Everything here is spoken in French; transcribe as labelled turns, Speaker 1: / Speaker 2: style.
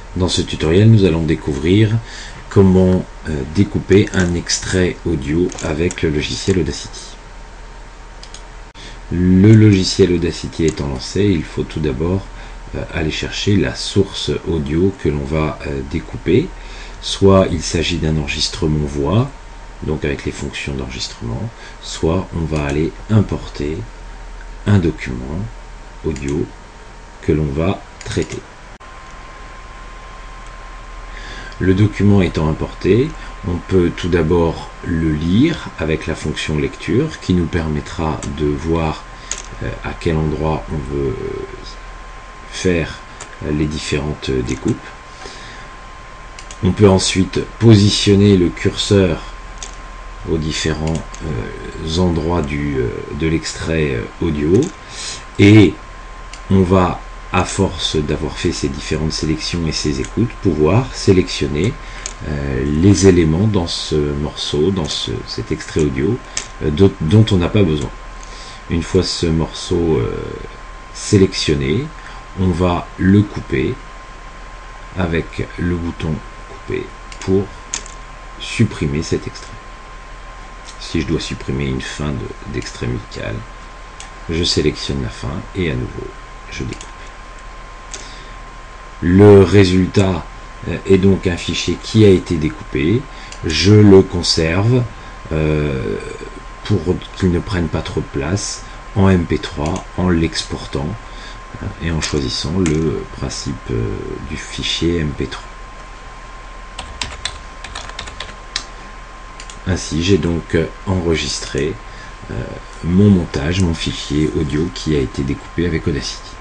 Speaker 1: Dans ce tutoriel, nous allons découvrir comment découper un extrait audio avec le logiciel Audacity. Le logiciel Audacity étant lancé, il faut tout d'abord aller chercher la source audio que l'on va découper. Soit il s'agit d'un enregistrement voix, donc avec les fonctions d'enregistrement, soit on va aller importer un document audio que l'on va traiter. Le document étant importé, on peut tout d'abord le lire avec la fonction lecture qui nous permettra de voir à quel endroit on veut faire les différentes découpes. On peut ensuite positionner le curseur aux différents endroits de l'extrait audio et on va, à force d'avoir fait ces différentes sélections et ces écoutes, pouvoir sélectionner les éléments dans ce morceau, dans cet extrait audio dont on n'a pas besoin. Une fois ce morceau sélectionné, on va le couper avec le bouton couper pour supprimer cet extrait. Si je dois supprimer une fin d'extrait musical, je sélectionne la fin et à nouveau je découpe. Le résultat est donc un fichier qui a été découpé. Je le conserve pour qu'il ne prenne pas trop de place en MP3 en l'exportant et en choisissant le principe du fichier MP3. Ainsi, j'ai donc enregistré mon montage, mon fichier audio qui a été découpé avec Audacity.